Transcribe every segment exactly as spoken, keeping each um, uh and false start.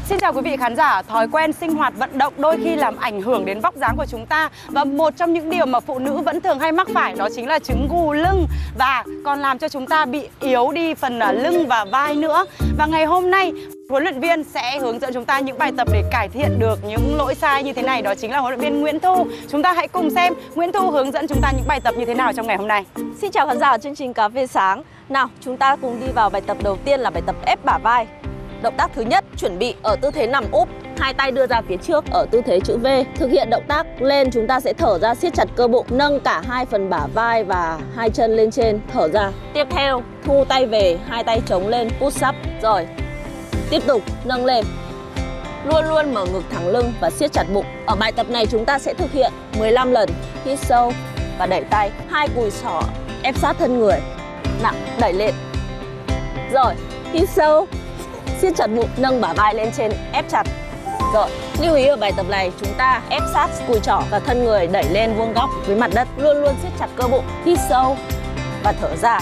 Xin chào quý vị khán giả, thói quen sinh hoạt vận động đôi khi làm ảnh hưởng đến vóc dáng của chúng ta. Và một trong những điều mà phụ nữ vẫn thường hay mắc phải đó chính là chứng gù lưng. Và còn làm cho chúng ta bị yếu đi phần lưng và vai nữa. Và ngày hôm nay, huấn luyện viên sẽ hướng dẫn chúng ta những bài tập để cải thiện được những lỗi sai như thế này. Đó chính là huấn luyện viên Nguyễn Thu. Chúng ta hãy cùng xem Nguyễn Thu hướng dẫn chúng ta những bài tập như thế nào trong ngày hôm nay. Xin chào khán giả chương trình Cà phê sáng. Nào, chúng ta cùng đi vào bài tập đầu tiên là bài tập ép bả vai. Động tác thứ nhất, chuẩn bị ở tư thế nằm úp, hai tay đưa ra phía trước ở tư thế chữ V. Thực hiện động tác lên, chúng ta sẽ thở ra, siết chặt cơ bụng, nâng cả hai phần bả vai và hai chân lên trên, thở ra. Tiếp theo, thu tay về, hai tay chống lên, push up. Rồi, tiếp tục nâng lên. Luôn luôn mở ngực thẳng lưng và siết chặt bụng. Ở bài tập này chúng ta sẽ thực hiện mười lăm lần. Hít sâu và đẩy tay. Hai cùi xỏ ép sát thân người. Nặng, đẩy lên. Rồi, hít sâu, siết chặt bụng, nâng bả vai lên trên, ép chặt. Rồi, lưu ý ở bài tập này chúng ta ép sát cùi trỏ và thân người đẩy lên vuông góc với mặt đất. Luôn luôn siết chặt cơ bụng, hít sâu và thở ra.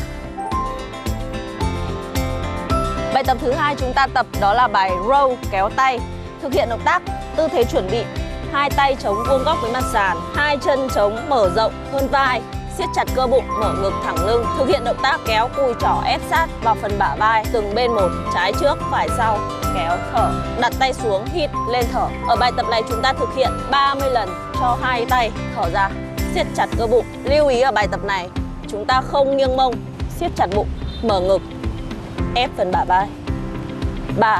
Bài tập thứ hai chúng ta tập đó là bài row, kéo tay. Thực hiện động tác tư thế chuẩn bị, hai tay chống vuông góc với mặt sàn, hai chân chống mở rộng hơn vai, siết chặt cơ bụng, mở ngực thẳng lưng. Thực hiện động tác kéo cùi trỏ ép sát vào phần bả vai, từng bên một, trái trước, phải sau, kéo, thở. Đặt tay xuống, hít, lên thở. Ở bài tập này chúng ta thực hiện ba mươi lần cho hai tay, thở ra, siết chặt cơ bụng. Lưu ý ở bài tập này, chúng ta không nghiêng mông, siết chặt bụng, mở ngực, ép phần bả vai. ba,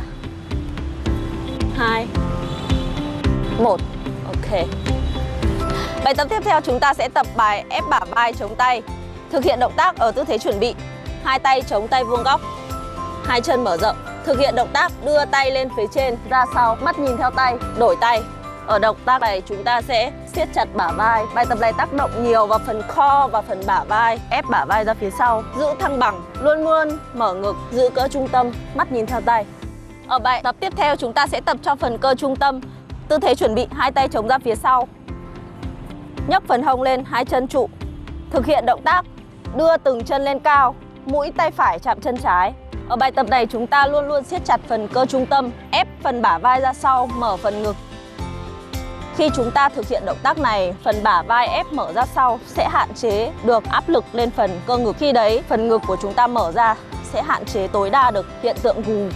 hai, một. Ok. Bài tập tiếp theo chúng ta sẽ tập bài ép bả vai chống tay. Thực hiện động tác ở tư thế chuẩn bị, hai tay chống tay vuông góc, hai chân mở rộng. Thực hiện động tác đưa tay lên phía trên, ra sau, mắt nhìn theo tay, đổi tay. Ở động tác này chúng ta sẽ siết chặt bả vai. Bài tập này tác động nhiều vào phần core và phần bả vai, ép bả vai ra phía sau, giữ thăng bằng, luôn luôn mở ngực, giữ cỡ trung tâm, mắt nhìn theo tay. Ở bài tập tiếp theo chúng ta sẽ tập cho phần cơ trung tâm. Tư thế chuẩn bị, hai tay chống ra phía sau, nhấc phần hông lên, hai chân trụ. Thực hiện động tác đưa từng chân lên cao, mũi tay phải chạm chân trái. Ở bài tập này chúng ta luôn luôn siết chặt phần cơ trung tâm, ép phần bả vai ra sau, mở phần ngực. Khi chúng ta thực hiện động tác này, phần bả vai ép mở ra sau sẽ hạn chế được áp lực lên phần cơ ngực. Khi đấy, phần ngực của chúng ta mở ra sẽ hạn chế tối đa được hiện tượng gù.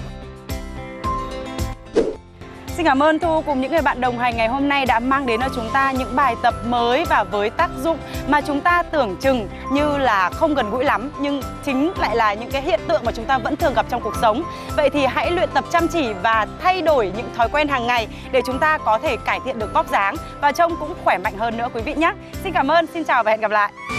Xin cảm ơn Thu cùng những người bạn đồng hành ngày hôm nay đã mang đến cho chúng ta những bài tập mới và với tác dụng mà chúng ta tưởng chừng như là không gần gũi lắm, nhưng chính lại là những cái hiện tượng mà chúng ta vẫn thường gặp trong cuộc sống. Vậy thì hãy luyện tập chăm chỉ và thay đổi những thói quen hàng ngày để chúng ta có thể cải thiện được vóc dáng và trông cũng khỏe mạnh hơn nữa quý vị nhé. Xin cảm ơn, xin chào và hẹn gặp lại.